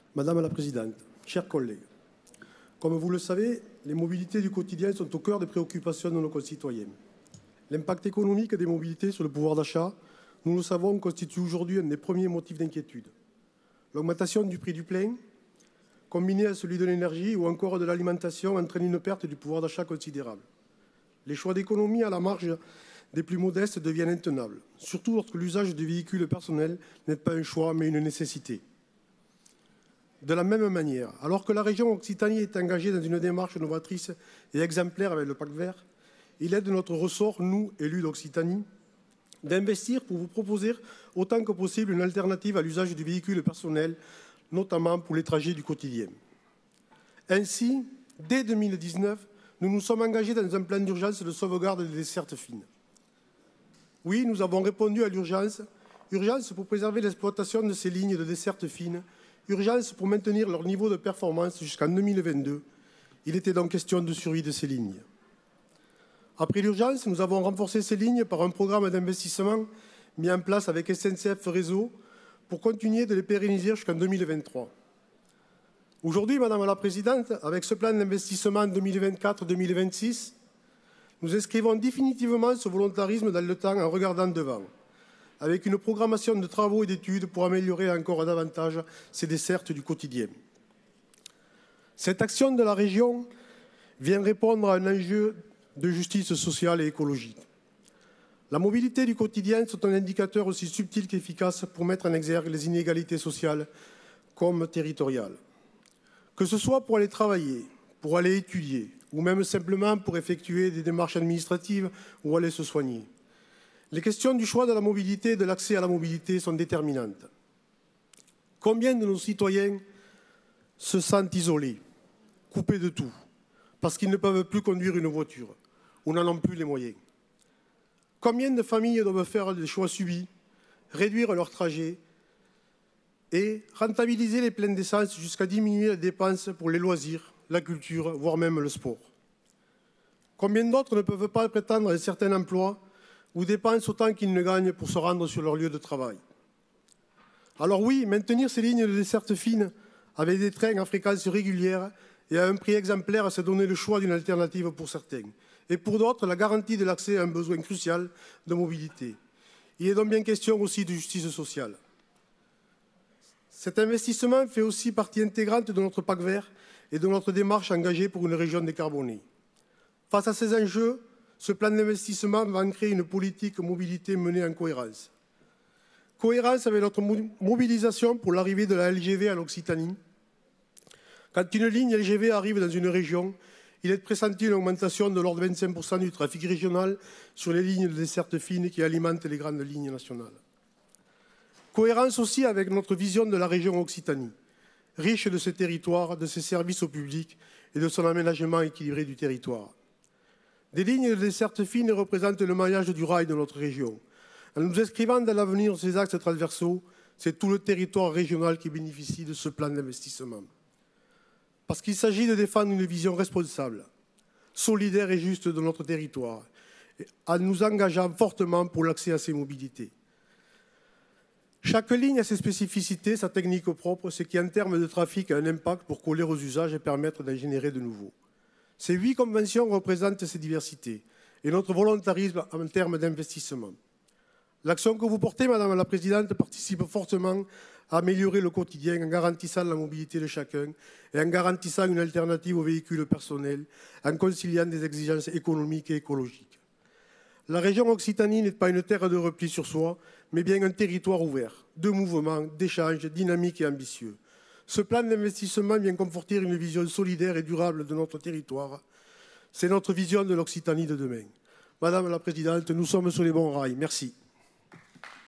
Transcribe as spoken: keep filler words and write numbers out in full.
Madame la Présidente, chers collègues, comme vous le savez, les mobilités du quotidien sont au cœur des préoccupations de nos concitoyens. L'impact économique des mobilités sur le pouvoir d'achat, nous le savons, constitue aujourd'hui un des premiers motifs d'inquiétude. L'augmentation du prix du plein, combinée à celui de l'énergie ou encore de l'alimentation, entraîne une perte du pouvoir d'achat considérable. Les choix d'économie à la marge des plus modestes deviennent intenables, surtout lorsque l'usage de véhicules personnels n'est pas un choix mais une nécessité. De la même manière, alors que la région Occitanie est engagée dans une démarche novatrice et exemplaire avec le Pacte vert, il est de notre ressort, nous, élus d'Occitanie, d'investir pour vous proposer autant que possible une alternative à l'usage du véhicule personnel, notamment pour les trajets du quotidien. Ainsi, dès deux mille dix-neuf, nous nous sommes engagés dans un plan d'urgence de sauvegarde des dessertes fines. Oui, nous avons répondu à l'urgence, urgence pour préserver l'exploitation de ces lignes de dessertes fines, urgence pour maintenir leur niveau de performance jusqu'en deux mille vingt-deux. Il était donc question de survie de ces lignes. Après l'urgence, nous avons renforcé ces lignes par un programme d'investissement mis en place avec S N C F Réseau pour continuer de les pérenniser jusqu'en deux mille vingt-trois. Aujourd'hui, Madame la Présidente, avec ce plan d'investissement deux mille vingt-quatre deux mille vingt-six, nous inscrivons définitivement ce volontarisme dans le temps en regardant devant, avec une programmation de travaux et d'études pour améliorer encore davantage ces dessertes du quotidien. Cette action de la région vient répondre à un enjeu de justice sociale et écologique. La mobilité du quotidien est un indicateur aussi subtil qu'efficace pour mettre en exergue les inégalités sociales comme territoriales. Que ce soit pour aller travailler, pour aller étudier, ou même simplement pour effectuer des démarches administratives ou aller se soigner. Les questions du choix de la mobilité et de l'accès à la mobilité sont déterminantes. Combien de nos citoyens se sentent isolés, coupés de tout, parce qu'ils ne peuvent plus conduire une voiture ou n'en ont plus les moyens? Combien de familles doivent faire des choix subis, réduire leurs trajets et rentabiliser les pleins d'essence jusqu'à diminuer les dépenses pour les loisirs, la culture, voire même le sport? Combien d'autres ne peuvent pas prétendre à certains emplois ou dépensent autant qu'ils ne gagnent pour se rendre sur leur lieu de travail? Alors oui, maintenir ces lignes de desserte fine avec des trains en fréquence régulière et à un prix exemplaire, c'est donner le choix d'une alternative pour certains. Et pour d'autres, la garantie de l'accès à un besoin crucial de mobilité. Il est donc bien question aussi de justice sociale. Cet investissement fait aussi partie intégrante de notre Pacte vert et de notre démarche engagée pour une région décarbonée. Face à ces enjeux, ce plan d'investissement va ancrer une politique mobilité menée en cohérence. Cohérence avec notre mobilisation pour l'arrivée de la L G V en Occitanie. Quand une ligne L G V arrive dans une région, il est pressenti une augmentation de l'ordre de vingt-cinq pour cent du trafic régional sur les lignes de desserte fine qui alimentent les grandes lignes nationales. Cohérence aussi avec notre vision de la région Occitanie, riche de ses territoires, de ses services au public et de son aménagement équilibré du territoire. Des lignes de desserte fine représentent le maillage du rail de notre région. En nous inscrivant dans l'avenir de ces axes transversaux, c'est tout le territoire régional qui bénéficie de ce plan d'investissement. Parce qu'il s'agit de défendre une vision responsable, solidaire et juste de notre territoire, en nous engageant fortement pour l'accès à ces mobilités. Chaque ligne a ses spécificités, sa technique propre, ce qui en termes de trafic a un impact pour coller aux usages et permettre d'en générer de nouveaux. Ces huit conventions représentent ces diversités et notre volontarisme en termes d'investissement. L'action que vous portez, Madame la Présidente, participe fortement à améliorer le quotidien en garantissant la mobilité de chacun et en garantissant une alternative aux véhicules personnels, en conciliant des exigences économiques et écologiques. La région Occitanie n'est pas une terre de repli sur soi, mais bien un territoire ouvert, de mouvements, d'échanges, dynamiques et ambitieux. Ce plan d'investissement vient conforter une vision solidaire et durable de notre territoire. C'est notre vision de l'Occitanie de demain. Madame la Présidente, nous sommes sur les bons rails. Merci.